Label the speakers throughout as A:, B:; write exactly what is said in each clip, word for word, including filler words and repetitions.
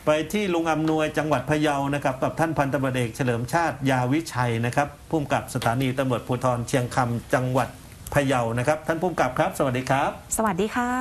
A: ไปที่ลุงอำนวยจังหวัดพะเยานะครับกับท่านพันตำรวจเอกเฉลิมชาติยาวิชัยนะครับผู้กำกับสถานีตำรวจภูธรเชียงคำจังหวัดพะเยานะครับท่านผู้กำกับครับสวัสดีครับ
B: สวัสดีค่ะ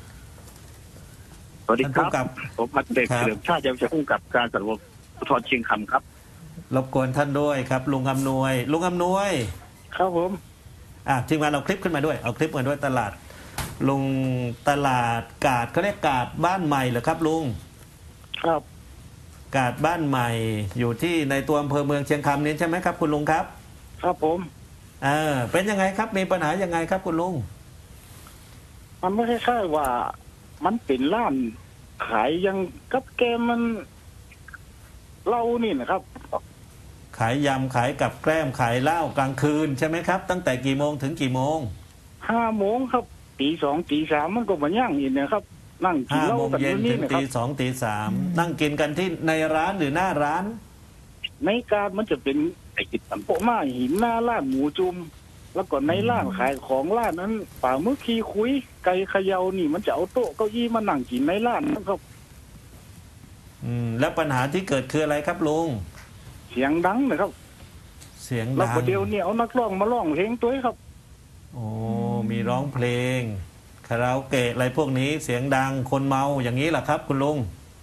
C: สวัสดีครับผมพันตำรวจเอกเฉลิมชาติยาวิชัยผู้กำกับการตำรวจภูธรเชียงคำครับ
A: รบกวนท่านด้วยครับลุงอำนวยลุงอำนวย
C: ครับผม
A: อ่ะทีมงานเอาคลิปขึ้นมาด้วยเอาคลิปมาด้วยตลาดลุงตลาดกาดเขาเรียกกาดบ้านใหม่เหรอครับลุง
C: ครับ
A: กาดบ้านใหม่อยู่ที่ในตัวอำเภอเมืองเชียงคำนี้ใช่ไหมครับคุณลุงครับ
C: ครับผม
A: เออเป็นยังไงครับมีปัญหายังไงครับคุณลุง
C: มันไม่ใช่แค่ว่ามันเป็นร้านขายยังกับแกมันเหล้านี่นะครับ
A: ขายยำขายกับแกล้มขายเหล้ากลางคืนใช่ไหมครับตั้งแต่กี่โมงถึงกี่โมง
C: ห้าโมงครับตีสองตีสามมันก็มาย่างอีกนะครับนั่งกินเหล้ากันอยู่นี่นะครับ
A: ตีสองตีสามนั่งกินกันที่ในร้านหรือหน้าร้าน
C: ในการมันจะเป็นไอ้ติดตำโปะมาหินหน้าร้านหมูจุ่มแล้วก็ในร้านขายของร้านนั้นป่ามือขี้คุยไก่เขย่านี่มันจะเอาโต๊ะเก้าอี้มานั่งกินในร้านนะครับ
A: อืมแล้วปัญหาที่เกิดคืออะไรครับลุง
C: เสียงดังนะครับ
A: เสียงดัง
C: แล้วก็เดี๋ยวนี้เอานักร้องมาร้องเพลงตัวครับ
A: โอ้มีร้องเพลงคาราโอเกะอะไรพวกนี้เสียงดังคนเมาอย่างนี้แหละครับคุณลุง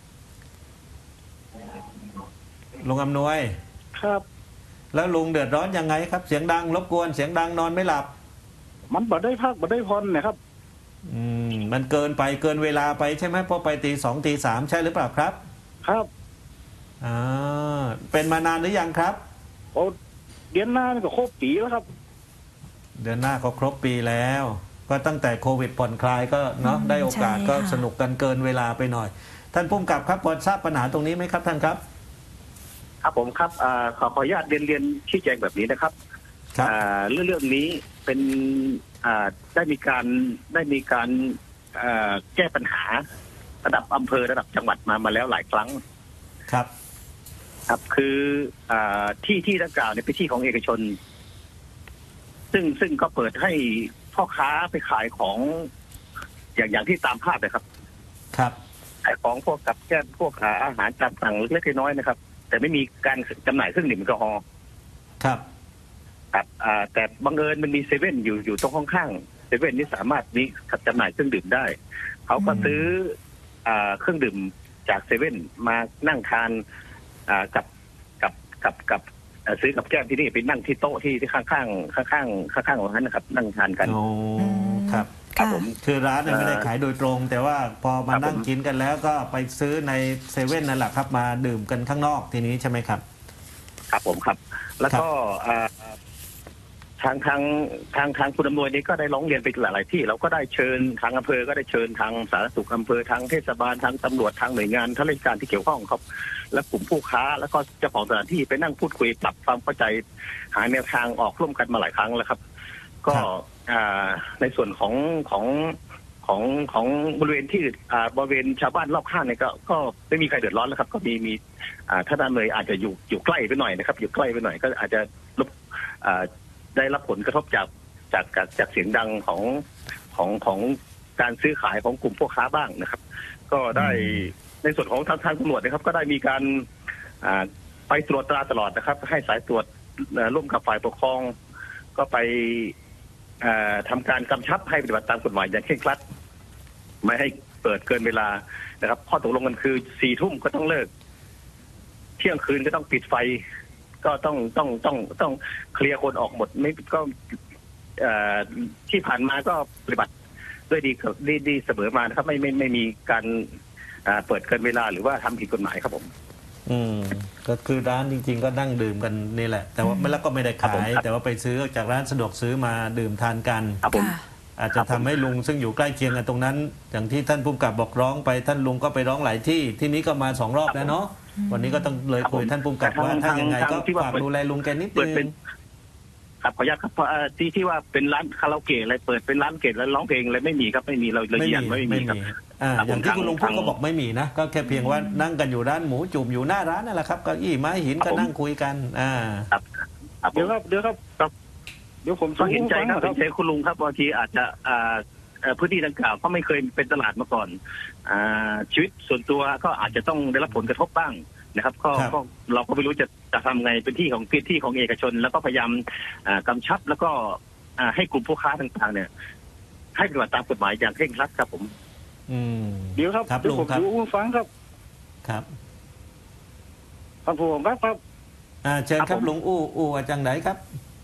A: ลุงอำนวย
C: ครับ
A: แล้วลุงเดือดร้อนยังไงครับเสียงดังรบกวนเสียงดังนอนไม่หลับ
C: มันบ่ได้พักบ่ได้พรนะครับ
A: อืมมันเกินไปเกินเวลาไปใช่ไหมพอไปตีสองตีสามใช่หรือเปล่าครับ
C: ครับ
A: อ่าเป็นมานานหรือยังครับ
C: โอ้เดือนหน้านี่ก็ครบปีแล้วครับ
A: เดือนหน้าก็ครบปีแล้วก็ตั้งแต่โควิดผ่อนคลายก็เนาะได้โอกาสก็สนุกกันเกินเวลาไปหน่อยท่านผู้กำกับครับพอทราบปัญหาตรงนี้ไหมครับท่านครับ
C: ครับผมครับขอขออนุญาตเรียนเรียนชี้แจงแบบนี้นะครับเรื่องเรื่องนี้เป็นได้มีการได้มีการแก้ปัญหาระดับอำเภอระดับจังหวัดมามาแล้วหลายครั้ง
A: ครับ
C: ครับคือที่ที่ดังกล่าวเนี่ยเป็นที่ของเอกชนซึ่งซึ่งก็เปิดให้พ่อค้าไปขายของอย่างอย่างที่ตามภาพเลยครับ
A: ครับ
C: ขายของพวกกับแก้มพวกอาหารตามสั่งเล็กๆน้อยๆนะครับแต่ไม่มีการจำหน่ายเครื่องดื่มแอลกอฮอล์
A: ครับ
C: ครับแต่บังเอิญมันมีเซเว่นอยู่อยู่ตรงข้างๆเซเว่นนี่สามารถมีจำหน่ายเครื่องดื่มได้เขาก็ซื้อเครื่องดื่มจากเซเว่นมานั่งทานกับกับกับกับซื้อกับแก้มที่นี่ไปนั่งที่โต๊ะที่ที่ข้างข้างข้างข้างข้างข้างของนั้นนะครับนั่งทานกัน
A: โอ้ครับ
C: ครับผม
A: คือร้านไม่ได้ขายโดยตรงแต่ว่าพอมานั่งกินกันแล้วก็ไปซื้อในเซเว่นนั่นแหละครับมาดื่มกันข้างนอกทีนี้ใช่ไหมครับ
C: ครับผมครับแล้วก็ทางทางทางทางคุณอำนวยนี้ก็ได้ร้องเรียนไปหลายๆที่เราก็ได้เชิญทางอำเภอก็ได้เชิญทางสาธารณสุขอำเภอทางเทศบาลทางตำรวจทางหน่วยงานทางราชการที่เกี่ยวข้องครับและกลุ่มผู้ค้าแล้วก็เจ้าของสถานที่ไปนั่งพูดคุยปรับความเข้าใจหาแนวทางออกร่วมกันมาหลายครั้งแล้วครับก็ในส่วนของของของของบริเวณที่บริเวณชาวบ้านรอบข้างเนี่ยก็ก็ไม่มีใครเดือดร้อนแล้วครับก็มีมีท่านเลยอาจจะอยู่อยู่ใกล้ไปหน่อยนะครับอยู่ใกล้ไปหน่อยก็อาจจะลบได้รับผลกระทบจากจากจากเสียงดังของของของการซื้อขายของกลุ่มพวกค้าบ้างนะครับก็ได้ในส่วนของทางทางตำรวจนะครับก็ได้มีการไปตรวจตราตลอดนะครับให้สายตรวจร่วมกับฝ่ายปกครองก็ไปทำการกำชับให้ปฏิบัติตามกฎหมายอย่างเคร่งครัดไม่ให้เปิดเกินเวลานะครับข้อตกลงกันคือสี่ทุ่มก็ต้องเลิกเที่ยงคืนก็ต้องปิดไฟก็ต้องต้องต้องต้องเคลียร์คนออกหมดไม่ก็ที่ผ่านมาก็ปฏิบัติด้วยดีดีดีเสมอมานะครับไม่ไม่ไม่มีการเปิดเกินเวลาหรือว่าทำผิดกฎหมายครับผม
A: อืมก็คือร้านจริงๆก็นั่งดื่มกันนี่แหละแต่ว่าไม่แล้วก็ไม่ได้ขายแต่ว่าไปซื้อจากร้านสะดวกซื้อมาดื่มทานกันอาจจะทำให้ลุงซึ่งอยู่ใกล้เคียงกันตรงนั้นอย่างที่ท่านผู้กำกับบอกร้องไปท่านลุงก็ไปร้องหลายที่ที่นี้ก็มาสองรอบแล้วเนาะวันนี้ก็ต้องเลยคุยท่านผู้กำกับว่าถ้ายังไงก็ฝากดูแลลุงแกนิดนึง
C: ครับขออนุญาตครับที่ที่ว่าเป็นร้านคาราโอเกะอะไรเปิดเป็นร้านเกะแล้วร้องเพลงอะไรไม่มีครับไม่มีเราเรายืนยันไม่มีครับ
A: อย่างที่คุณลุงพูดก็บอกไม่มีนะก็แค่เพียงว่านั่งกันอยู่ร้านหมูจุ่มอยู่หน้าร้านนั่นแหละครับเก้าอี้ไม้หินก็นั่งคุยกันอ่า
C: เดี๋ยวครับเดี๋ยวครับเดี๋ยวผม
D: ก็เห็นใจครับเห็นใจคุณลุงครับบางทีอาจจะ
C: เอ่อพื้นที่ดังกล่าวก็ไม่เคยเป็นตลาดมาก่อนอ่าชีวิตส่วนตัวก็อาจจะต้องได้รับผลกระทบบ้างนะครับก็
A: ครับ
C: ก็เราก็ไม่รู้จะจะทำไงเป็นที่ของพื้นที่ของเอกชน แล้วก็พยายามอ่ากำชับแล้วก็อ่าให้กลุ่มผู้ค้าต่างๆเนี่ยให้ปฏิบัติตามกฎหมายอย่างเคร่งครัดครับผม
A: อืม
B: เดี๋ยวครับ
A: ครับ
B: เดี๋ยว
A: ลุ
B: ผ
A: ง
B: ม
A: ครับ
B: ดูฟังครับ
A: ครับ
B: ฟังผมครับครับ
A: อ่าเชิญ
C: ครับ
A: ครับ
C: ผม
A: ลุงอู้อู้อาจังไหนครับ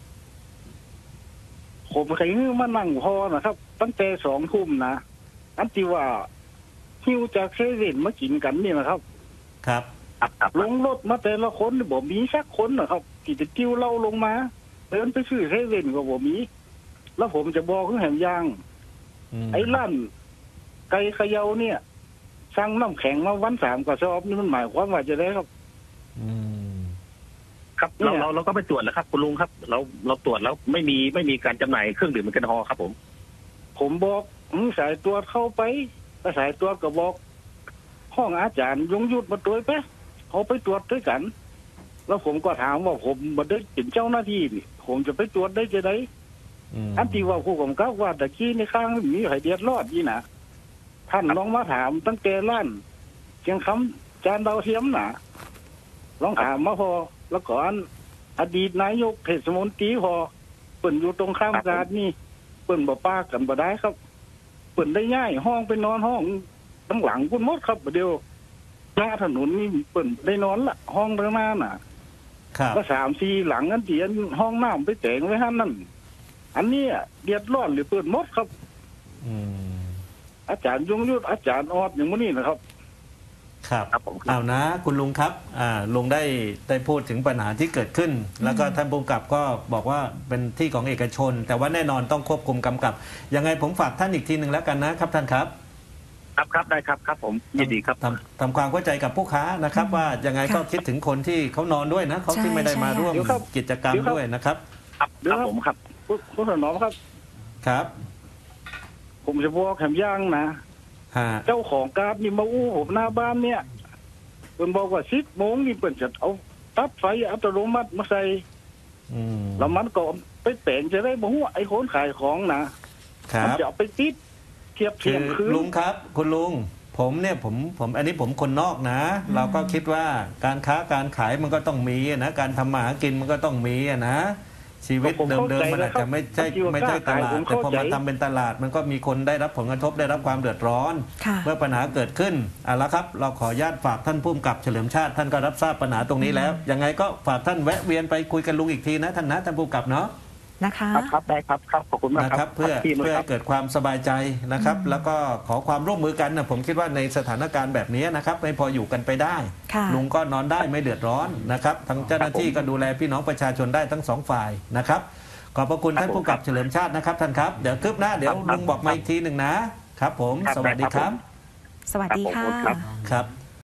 B: ผมเคยมานั่งพอนะครับ ตั้งแต่สองทุ่มนะอันที่ว่าหิวจากเซเว่นมากินกันนี่นะครับ
A: ครับ
C: ครับครับ
B: ลงรถมาแต่ละคนนี่บ่มีสักคนนะครับที่จะกิ้วเหล้าลงมาเดินไปซื้อเซเว่นก็บ่มี แล้วผมจะบอกคือแหมยาง
A: อืม
B: ไอ้ร้านไก่เขยาเนี่ยสั่งน้ำแข็งมาวันสามกระสอบนี่มันหมายความว่าจะได้ครับ
A: อืม
C: ครับเราเราเราก็ไปตรวจแล้วครับคุณลุงครับ เราเราตรวจแล้วไม่มีไม่มีการจำหน่ายเครื่องดื่มแอลกอฮอล์ครับผม
B: ผมบอกอืมสายตรวจเข้าไปแล้วสายตรวจก็บอก ห้องอาจารย์ยงยุทธมาตรวจไปเขาไปตรวจด้วยกัน แล้วผมก็ถามว่าผมมาได้เป็นเจ้าหน้าที่นี่ผมจะไปตรวจได้จะได้
A: อืม
B: อันที่ว่าผู้กำกับว่าตะกี้ในข้างมีไผเดียดรอดนี่นะท่านลองมาถามตั้งแต่ล้านเชียงคำจานดาวเทียมนะลองถามมาพอ แล้วก่อนอดีตนายกเทศมนตรีพอเปิ่นอยู่ตรงข้ามการนี่เปิ่นบ่ป้ากันบ่ได้ครับเปิ่นได้ย้ายห้องไปนอนห้องตั้งหลังคุณมดครับเดียวหน้าถนนนี่เปิ่นได้นอนละห้องข้างหน้าน่ะ
A: ครับ
B: ก็สามสี่หลังอันเดียนห้องน้ำไปแต่งไว้ให้นั่นอันนี้เดือดร้อนหรือเปิดมดครับ
A: อืม
B: อาจารย์ยงยุทธอาจารย์ออดอย่างนี้นะครับ
A: ครับ
C: ครับผมครับ
A: เอานะ คุณลุงครับอ่าลุงได้ได้พูดถึงปัญหาที่เกิดขึ้น แล้วก็ท่านผู้กำกับก็บอกว่าเป็นที่ของเอกชน แต่ว่าแน่นอนต้องควบคุมกำกับยังไงผมฝากท่านอีกทีหนึ่งแล้วกันนะครับท่านครับ
C: ครับครับได้ครับครับผมยินดีครับ
A: ทำทำความเข้าใจกับผู้ค้านะครับ ว่ายังไงก็
D: ค่ะ
A: คิดถึงคนที่เขานอนด้วยนะเขาที่
D: ใช่
A: ไม่ได้มา
D: ใช่
A: ร่วม
B: เดี๋ยวครับ
A: กิจกรรม
B: เดี๋ยวครับ
A: ด้วยนะครับ
C: ครับครับผมครับ
B: คุณคุณถนอมครับ
A: ครับ
B: ผมจะบอกแถมย่างนะ
A: ฮะ
B: เจ้าของการ์ดนี่มาอู้ผมหน้าบ้านเนี่ยเพิ่นบอกว่าสิบโมงนี่เพิ่นจะเอาตัดไฟอัตโนมัติมาใส่
A: อืม
B: แล้วมันก็ไปแปลงจะได้บ่ฮู้ไอ้คนขายของนะครับ มัจะเอาไปติดเทียบ
A: คื
B: เทีย
A: อ
B: มคืน
A: ลุงครับ คุณลุงผมเนี่ยผมผมอันนี้ผมคนนอกนะ เราก็คิดว่าการค้าการขายมันก็ต้องมีนะการทำมาหากินมันก็ต้องมีนะชีวิตเดิมๆมันอาจจะไม่ใช่ไม่ใช่ตลาดแต่พอมาทำเป็นตลาดมันก็มีคนได้รับผลกระทบได้รับความเดือดร้อน
D: ค่ะ
A: เมื่อปัญหาเกิดขึ้นเอาละครับ เราขออนุญาตฝากท่านผู้กำกับเฉลิมชาติท่านก็รับทราบปัญหาตรงนี้แล้วยังไงก็ฝากท่านแวะเวียนไปคุยกันลุงอีกทีนะท่านนะท่านผู้กำกับเนาะ
D: นะคะ
C: ครับครับได้ครับครับขอบคุณมาก
A: นะ
C: ค
A: ค
C: รั
A: รั
C: บบ
A: เพื่อ
C: ที่มา
A: เพื่อ
C: ครั
A: ให้
C: บ
A: เกิดความสบายใจนะครับ แล้วก็ขอความร่วมมือกันนะผมคิดว่าในสถานการณ์แบบนี้นะครับไม่พออยู่กันไปได้
D: ค่ะ
A: ลุงก็นอนได้ไม่เดือดร้อนนะครับทางเจ้าหน้าที่ก็ดูแลพี่น้องประชาชนได้ทั้งสองฝ่ายนะครับขอบพระคุณท่านผู้กำกับเฉลิมชาตินะครับท่านครับเดี๋ยวคืบหน้าเดี๋ยวลุงบอกมาอีกทีหนึ่งนะครับผม สวัสดีครับ
D: สวัสดีค่ะ
C: ครับ
A: ครับ